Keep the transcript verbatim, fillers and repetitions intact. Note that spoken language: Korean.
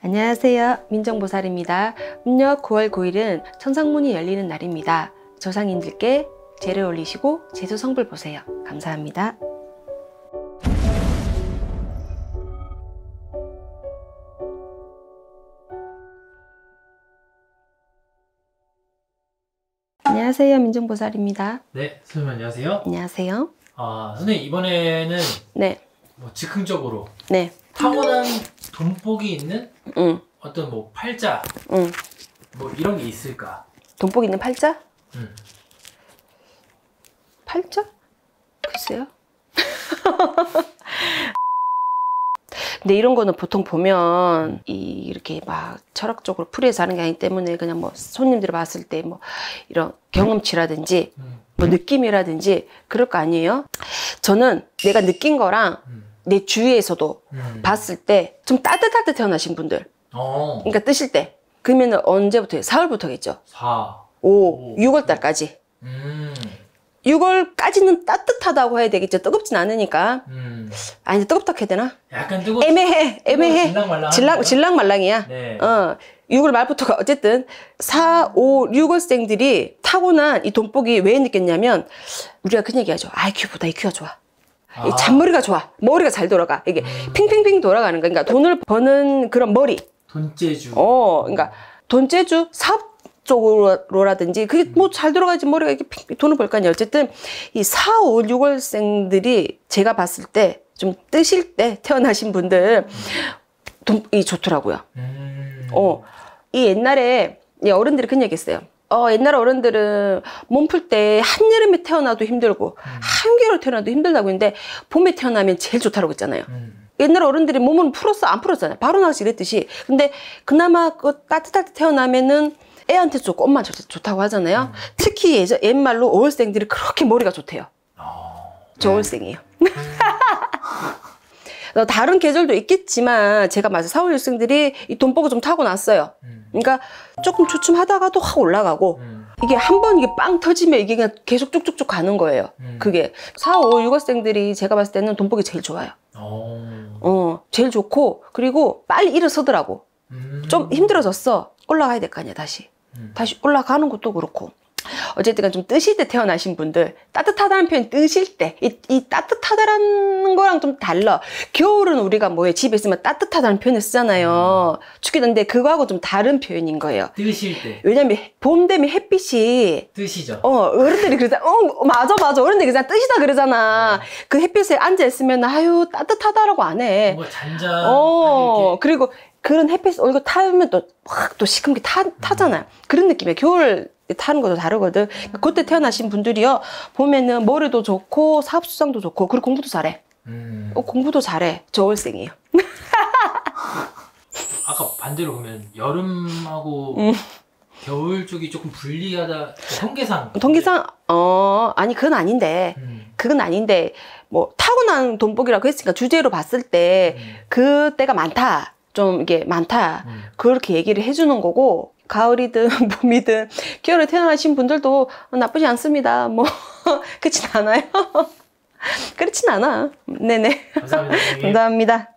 안녕하세요. 민정보살입니다. 음력 구월 구일은 천상문이 열리는 날입니다. 조상님들께 제를 올리시고 제수 성불 보세요. 감사합니다. 안녕하세요. 민정보살입니다. 네, 선생님 안녕하세요. 안녕하세요. 아, 선생님 이번에는 네. 뭐 즉흥적으로 네. 타고난 돈복이 있는 응. 어떤 뭐 팔자, 응. 뭐 이런 게 있을까? 돈복 있는 팔자? 응. 팔자? 글쎄요. 근데 이런 거는 보통 보면 이 이렇게 막 철학적으로 풀이해서 하는 게 아니기 때문에 그냥 뭐 손님들이 봤을 때 뭐 이런 경험치라든지 음. 뭐 느낌이라든지 그럴 거 아니에요. 저는 내가 느낀 거랑 음. 내 주위에서도 음. 봤을 때 좀 따뜻할 때 태어나신 분들, 어. 그러니까 뜨실 때 그러면은 언제부터? 사월부터겠죠. 사. 오, 오. 유월 달까지. 음. 유월까지는 따뜻하다고 해야 되겠죠. 뜨겁진 않으니까. 음. 아니, 뜨겁다 해야 되나? 약간 뜨거. 애매해, 애매해. 질랑말랑. 질랑, 질랑말랑이야. 네. 어, 유월 말부터가 어쨌든 사, 오, 유월생들이 타고난 이 돈복이 왜 느꼈냐면 우리가 그런 얘기하죠. 아이큐보다 이큐가 좋아. 아. 이 잔머리가 좋아. 머리가 잘 돌아가. 이게 음. 핑핑핑 돌아가는 거. 그러니까 돈을 버는 그런 머리. 돈재주. 어, 그러니까 돈재주 사업 쪽으로라든지 그게 뭐 잘 돌아가지 머리가 이렇게 핑, 돈을 벌 거 아니에요. 어쨌든 이 사, 오, 유월생들이 제가 봤을 때 좀 뜨실 때 태어나신 분들 돈이 좋더라고요. 음. 어, 이 옛날에 이 어른들이 그런 얘기 했어요. 어, 옛날 어른들은 몸 풀 때 한여름에 태어나도 힘들고 음. 한겨울에 태어나도 힘들다고 했는데 봄에 태어나면 제일 좋다고 했잖아요. 음. 옛날 어른들이 몸은 풀었어 안 풀었잖아요. 바로 나가시 이랬듯이. 근데 그나마 그 따뜻할 때 태어나면은 애한테 좋고 엄마한테 좋다고 하잖아요. 음. 특히 예전 옛말로 오월생들이 그렇게 머리가 좋대요. 어. 저 오월생이에요. 다른 계절도 있겠지만 제가 맞아 사, 오 유월생들이 이 돈복을 좀 타고 났어요. 음. 그러니까 조금 주춤하다가도 확 올라가고 음. 이게 한 번 이게 빵 터지면 이게 그냥 계속 쭉쭉쭉 가는 거예요. 음. 그게 사, 오, 유월생들이 제가 봤을 때는 돈복이 제일 좋아요. 어. 어, 제일 좋고 그리고 빨리 일어서더라고. 음. 좀 힘들어졌어. 올라가야 될 거 아니야 다시. 음. 다시 올라가는 것도 그렇고. 어쨌든 좀 뜨실 때 태어나신 분들, 따뜻하다는 표현 뜨실 때, 이, 이 따뜻하다라는 거랑 좀 달라. 겨울은 우리가 뭐에 집에 있으면 따뜻하다는 표현을 쓰잖아요. 춥겠는데 그거하고 좀 다른 표현인 거예요. 뜨실 때. 왜냐면 봄 되면 햇빛이 뜨시죠. 어 어른들이 그러잖아. 어 맞아 맞아 어른들이 그냥 뜨시다 그러잖아. 그 햇빛에 앉아 있으면 아유 따뜻하다라고 안 해. 뭔가 잔잔. 어 그리고 그런 햇빛 얼굴 타면 또 확 또 시큼게 타, 타잖아요. 그런 느낌이에요. 겨울 타는 것도 다르거든. 그때 태어나신 분들이요 보면은 머리도 좋고 사업수상도 좋고 그리고 공부도 잘해. 음. 어, 공부도 잘해. 저 월생이에요. 아까 반대로 보면 여름하고 음. 겨울 쪽이 조금 불리하다. 통계상. 통계상 어 아니 그건 아닌데 음. 그건 아닌데 뭐 타고난 돈복이라고 했으니까 주제로 봤을 때 음. 그때가 많다. 좀 이게 많다. 음. 그렇게 얘기를 해주는 거고 가을이든 봄이든 겨울에 태어나신 분들도 나쁘지 않습니다. 뭐 그렇진 않아요. 그렇진 않아. 네네. 감사합니다. 선생님. 감사합니다.